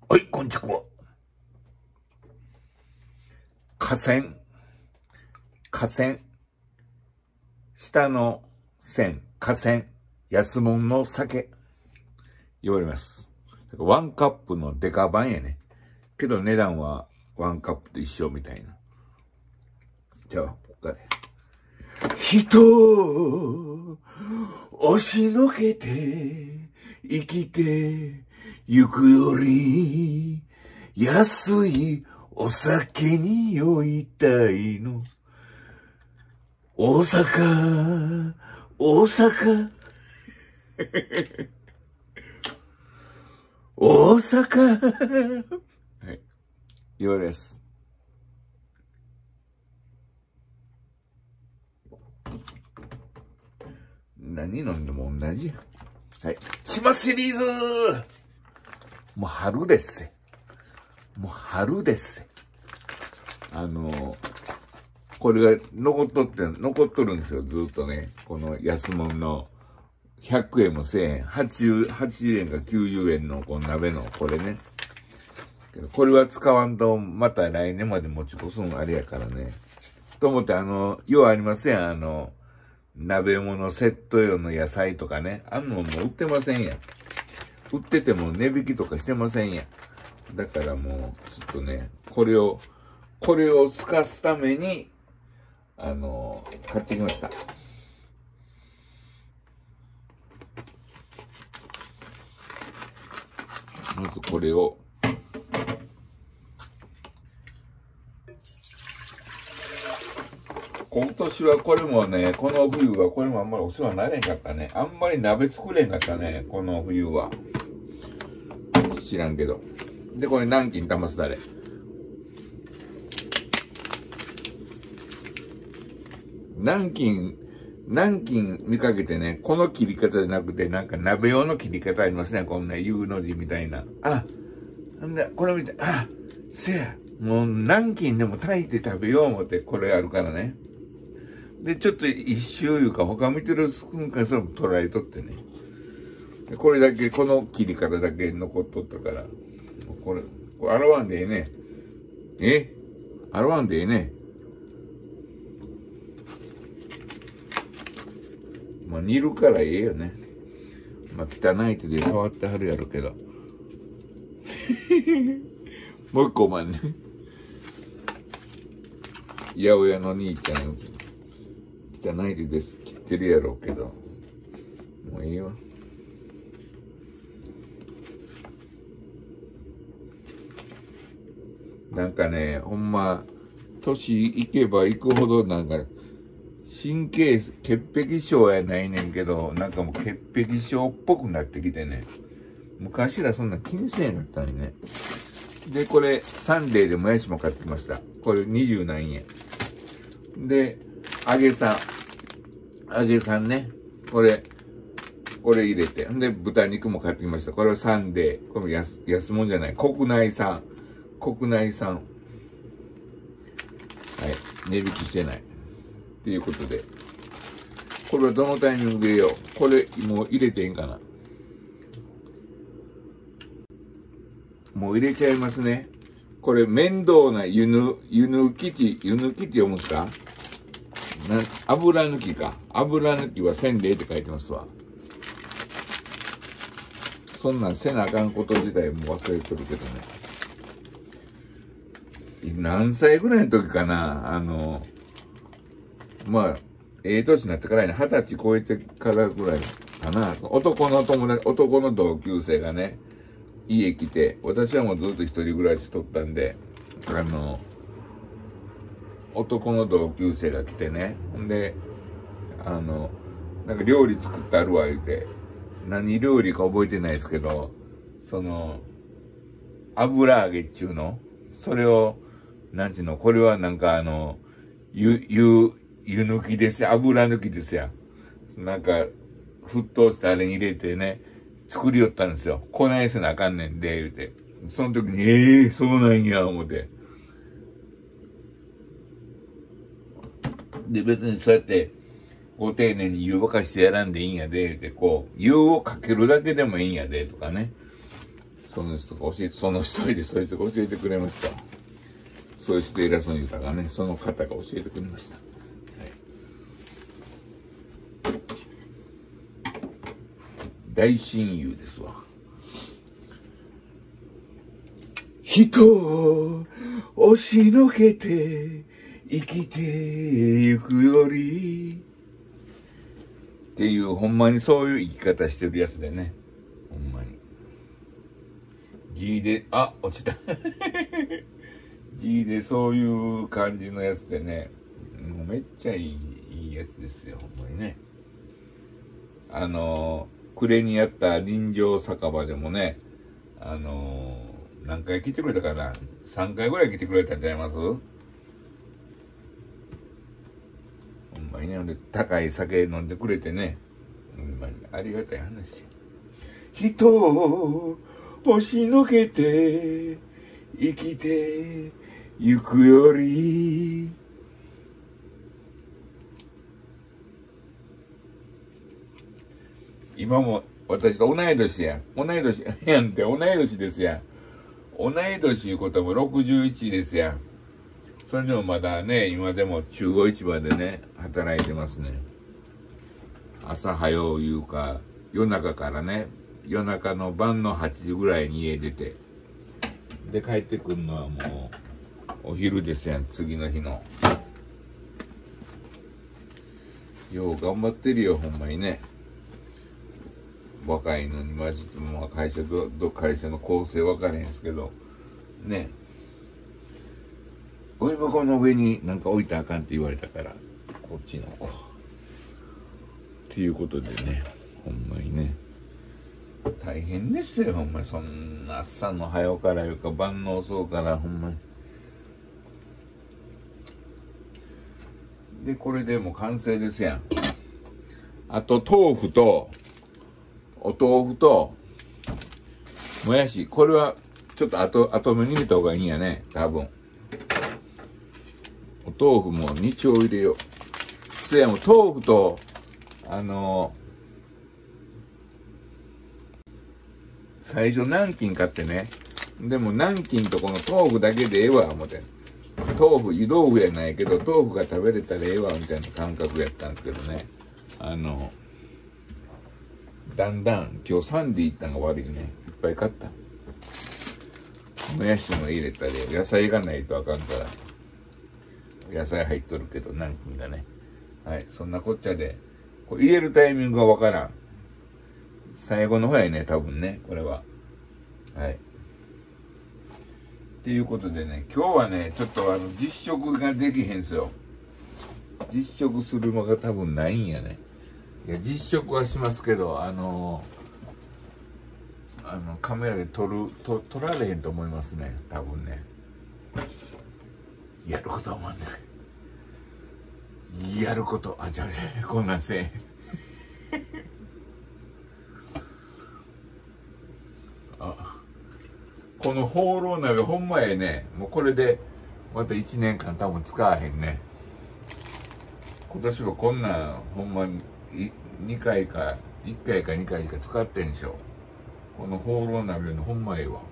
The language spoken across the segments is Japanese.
はい、こんにちは。河川。下の線、河川。安物の酒。言われます。ワンカップのデカ版やね。けど値段はワンカップと一緒みたいな。じゃあ、ここから。人を押しのけて生きてゆくより安いお酒に酔いたいの。大阪。大阪。はい。言われます。何飲んでも同じや。はい。島シリーズ。もう春ですせ。もう春ですせ。これが残っとるんですよ。ずっとね。この安物の100円も1000円。80円か90円のこの鍋のこれね。これは使わんとまた来年まで持ち越すのあれやからね。と思ってようありません。鍋物セット用の野菜とかね。あんのもう売ってませんやん。売ってても値引きとかしてませんやん。だからもう、ちょっとね、これを透かすために、買ってきました。まずこれを、今年はこれもね、この冬はこれもあんまりお世話になれんかったね。あんまり鍋作れんかったね、この冬は。知らんけど。で、これ南京玉すだれ。南京見かけてね、この切り方じゃなくて、なんか鍋用の切り方ありますね。こんな U の字みたいな。あ、なんだ、これ見て、あ、せや。もう南京でも炊いて食べよう思って、これあるからね。で、ちょっと一周いうか、他見てるスプーンからそれも捉えとってね。これだけ、この切り方だけ残っとったから、これ洗わんでええね。洗わんでええね。まあ、煮るからええよね。まあ、汚い手で触ってはるやろけど。もう一個お前ね。八百屋の兄ちゃん、汚い手です。切ってるやろうけど。もういいわ。なんかね、ほんま、年いけばいくほどなんか、神経潔癖症やないねんけど、なんかもう潔癖症っぽくなってきてね。昔らそんな気にせえなったんよね。で、これ、サンデーでもやしも買ってきました。これ20何円。で、揚げさんね。これ入れて。で、豚肉も買ってきました。これはサンデー。これ安物じゃない。国内産。はい。値引きしてない。ということで。これはどのタイミングで入れよう。これ、もう入れていいんかな。もう入れちゃいますね。これ、面倒な湯抜きって読むんですか？油抜きか。油抜きはせんでえって書いてますわ。そんなんせなあかんこと自体も忘れてるけどね。何歳ぐらいの時かな、まあ、年になってからね、20歳超えてからぐらいかな。男の同級生がね、家来て、私はもうずっと一人暮らししとったんで、男の同級生が来てね、んで、なんか料理作ってあるわ言うて、何料理か覚えてないですけど、油揚げっちゅうの、それを、なんちゅうの、これはなんか湯抜きですよ、油抜きですよ。なんか、沸騰してあれに入れてね、作りよったんですよ。こないせなあかんねんで、言うて。その時に、そうなんや、思って。で、別にそうやって、ご丁寧に湯沸かしてやらんでいいんやで、言うて、湯をかけるだけでもいいんやで、とかね。 その人がその一人でそいつが教えてくれました。そうして偉そうに言ったがね、その方が教えてくれました。はい、大親友ですわ。人を押しのけて生きてゆくよりっていう、ほんまにそういう生き方してるやつでね。ほんまに。G で、あ、落ちた。G でそういう感じのやつでね。もうめっちゃいいやつですよ、ほんまにね。暮れにやった臨場酒場でもね、何回来てくれたかな ?3 回ぐらい来てくれたんちゃいます？ほんまにね、で高い酒飲んでくれてね、ほんまにありがたい話。人を押しのけて生きてゆくより、今も私と同い年やん。同い年やんって、同い年ですやん。同い年いうことも61ですやん。それでもまだね、今でも中央市場でね、働いてますね。朝早ういうか、夜中からね、夜中の晩の8時ぐらいに家出て、で帰ってくるのはもうお昼ですやん、次の日の。よう頑張ってるよ、ほんまにね。若いのに混じって、まあ会社の構成分かれへんすけど、ね。ゴミ箱の上になんか置いたらあかんって言われたから、こっちの子。っていうことでね、ほんまにね。大変ですよ、ほんまに。そんな朝の早うからいうか晩の遅うからほんまに。で、これでもう完成ですやん。あと豆腐と、お豆腐と、もやし。これはちょっと後目に入れた方がいいんやね、多分。お豆腐も2丁入れよう。そやもう豆腐と、最初南京買ってね。でも南京とこの豆腐だけでええわ、思って。湯豆腐やないけど、豆腐が食べれたらええわ、みたいな感覚やったんですけどね。だんだん、今日サンディ行ったのが悪いね。いっぱい買った。もやしも入れたり、野菜がないとあかんから。野菜入っとるけど、南京がね。はい、そんなこっちゃで。これ入れるタイミングがわからん。最後の方やね、多分ね、これは。はい。っていうことでね、今日はね、ちょっと実食ができへんすよ。実食するのが多分ないんやね。いや、実食はしますけど、カメラで撮られへんと思いますね、多分ね。やることは思わない。やること、じゃあ、こんなんせん。このホーロー鍋ほんまええね。もうこれでまた1年間多分使わへんね。今年はこんなんほんまに2回か1回か2回しか使ってんでしょ。このホーロー鍋のほんまええわ。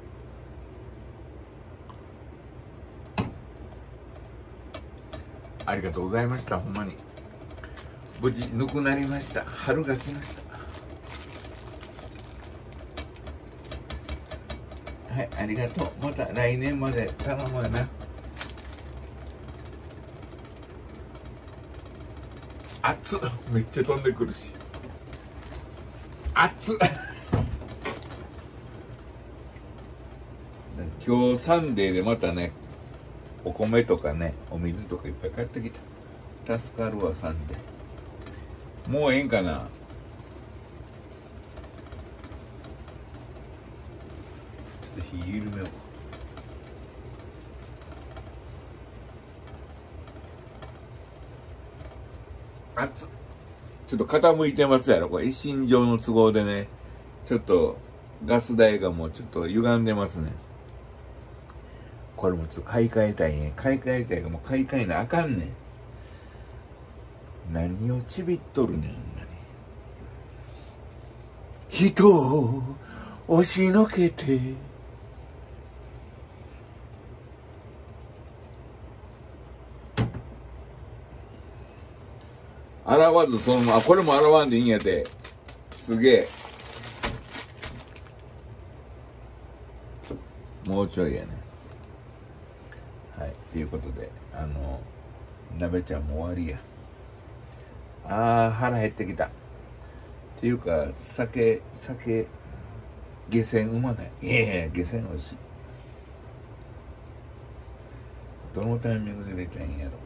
ありがとうございました。ほんまに無事ぬくなりました。春が来ました。はい、ありがとう。また来年まで頼むわな。熱っ、めっちゃ飛んでくるし。熱っ。今日サンデーでまたね、お米とかね、お水とかいっぱい買ってきた。助かるわ、サンデー。もうええんかな。ちょっと火緩めよう。熱っ。ちょっと傾いてますやろ。これ一身上の都合でね、ちょっとガス台がもうちょっと歪んでますね。これもちょっと買い替えたいね。買い替えたいがもう買い替えなあかんねん。何をちびっとるねん、ほんまに。人を押しのけて洗わずそのまま、これも洗わんでいいんやて。すげえ。もうちょいやね。はい。ということで、鍋ちゃんも終わりや。腹減ってきた。っていうか、酒、下船うまない。いやいや、下船美味しい。どのタイミングで入れたらいいんやろ。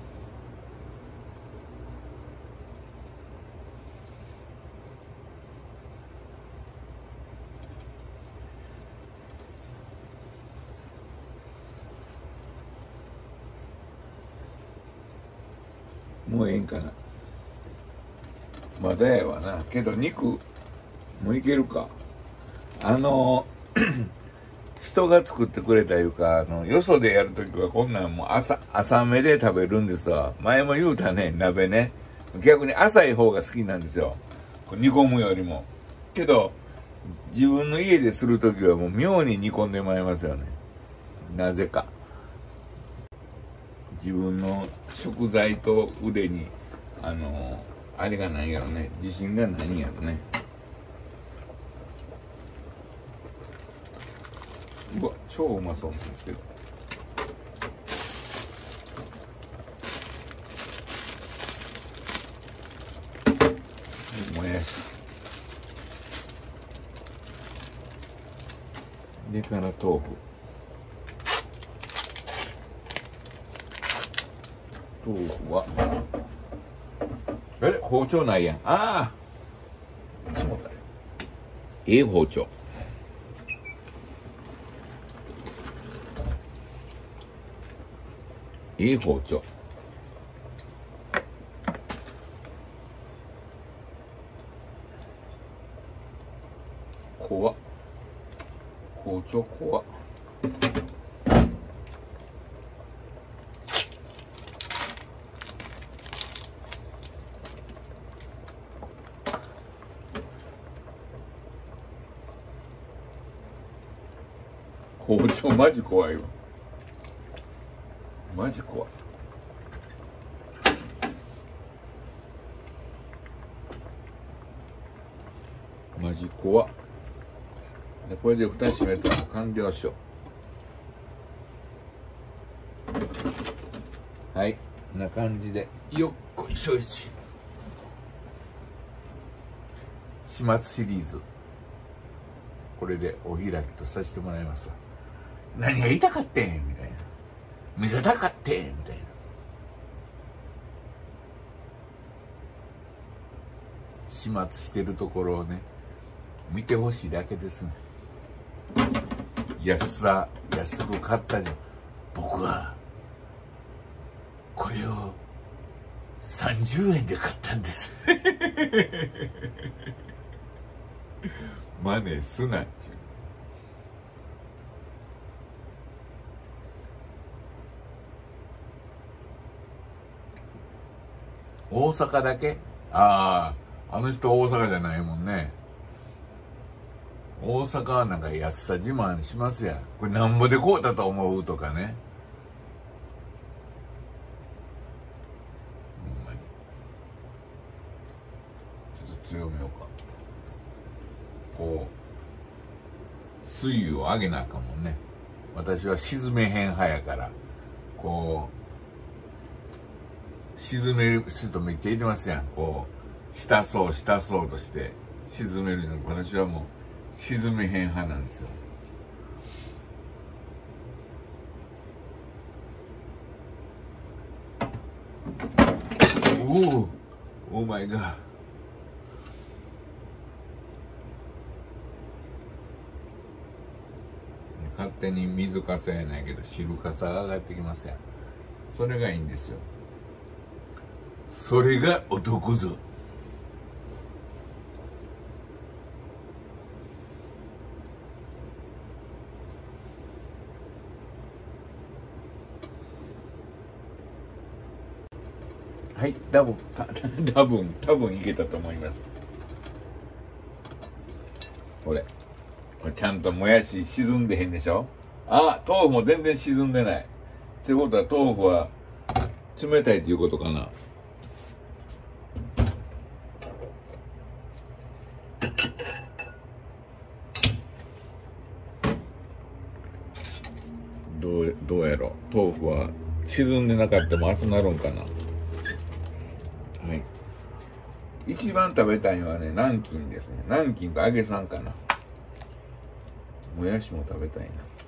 もうええんかな。まだやわな。けど肉もいけるか。人が作ってくれたいうか、よそでやるときはこんなんもう朝目で食べるんですわ。前も言うたね、鍋ね。逆に浅い方が好きなんですよ。煮込むよりも。けど、自分の家でするときはもう妙に煮込んでまいりますよね。なぜか。自分の食材と腕に、あれがないやろね。自信がないんやろね。うわ、超うまそうなんですけど。もやし。でから豆腐。豆腐は、包丁ないやん。しもた。包丁。包丁。怖っ。包丁怖っ。包丁マジ怖いわ。マジ怖い。マジ怖っ。でこれで蓋閉めたら完了しよう。はい、こんな感じでよっこいしょいし。始末シリーズ、これでお開きとさせてもらいますわ。何が言いたかってんみたいな、見せたかってんみたいな。始末してるところをね、見てほしいだけですね。安く買ったじゃん。僕はこれを30円で買ったんですマネすなっちゅう。大阪だけ？あの人大阪じゃないもんね。大阪はなんか安さ自慢しますやん。これなんぼで買うたと思うとかね。ほんまに。ちょっと強めようか。こう、水位を上げなあかんもんね。私は沈めへん派やから、こう、沈める人めっちゃいてますやん。こう、浸そうとして沈めるのに、私はもう、沈めへん派なんですよ。オーマイガー。勝手に水かさやないけど汁かさが上がってきますやん。それがいいんですよ。それが男ぞ。はい、多分いけたと思います。これちゃんともやし沈んでへんでしょ。あ、豆腐も全然沈んでない。ってことは豆腐は冷たいっていうことかな。どうやろ。豆腐は沈んでなかったも熱なるんかな。はい。一番食べたいのはね、南京ですね。南京と揚げさんかな。もやしも食べたいな。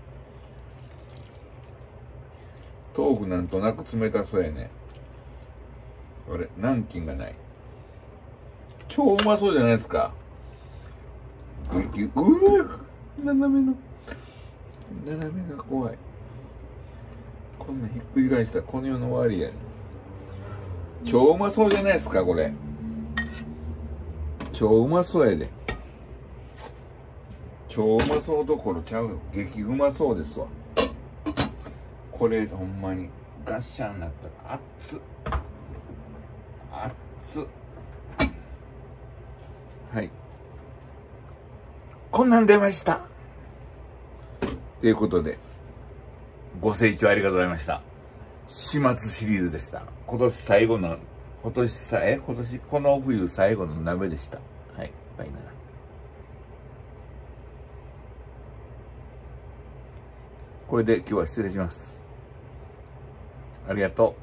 豆腐なんとなく冷たそうやね。これ、南京がない。超うまそうじゃないですか。斜めが怖い。こんなひっくり返したらこの世の終わりや。超うまそうじゃないですか、これ。超うまそうやで。超うまそうどころちゃうよ。激うまそうですわ。これほんまにガッシャンになったら熱っ。熱っ。はい。こんなん出ました。ということで、ご清聴ありがとうございました。始末シリーズでした。この冬最後の鍋でした。はい、バイナラ。これで今日は失礼します。ありがと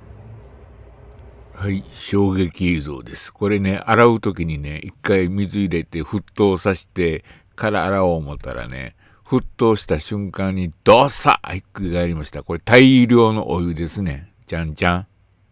う。はい、衝撃映像です。これね、洗うときにね、一回水入れて沸騰させてから洗おう思ったらね、沸騰した瞬間にドサッひっくり返りました。これ大量のお湯ですね。じゃんじゃん。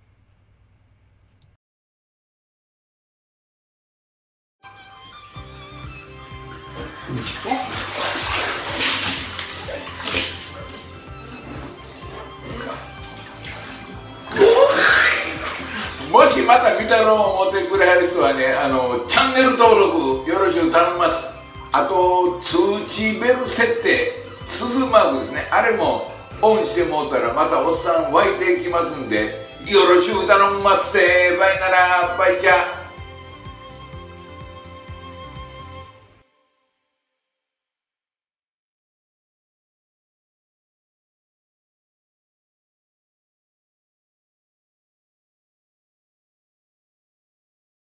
もしまた見たろう思ってくれはる人はね、チャンネル登録よろしく頼みます。あと通知ベル設定、鈴マークですね、あれもオンしてもうたらまたおっさん湧いていきますんで、よろしく頼みますせー。バイなら、バイチャー。